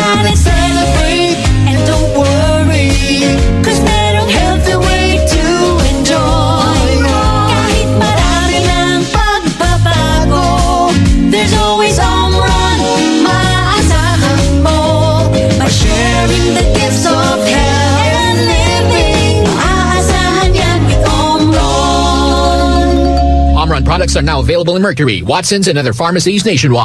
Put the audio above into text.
Shine and celebrate, and don't worry, 'cause merong healthy way to enjoy. Kahit marami ng pagbabago, there's always Omron, maasahan mo. By sharing the gifts of health and living, maasahan yan with Omron. Omron products are now available in Mercury, Watson's, and other pharmacies nationwide.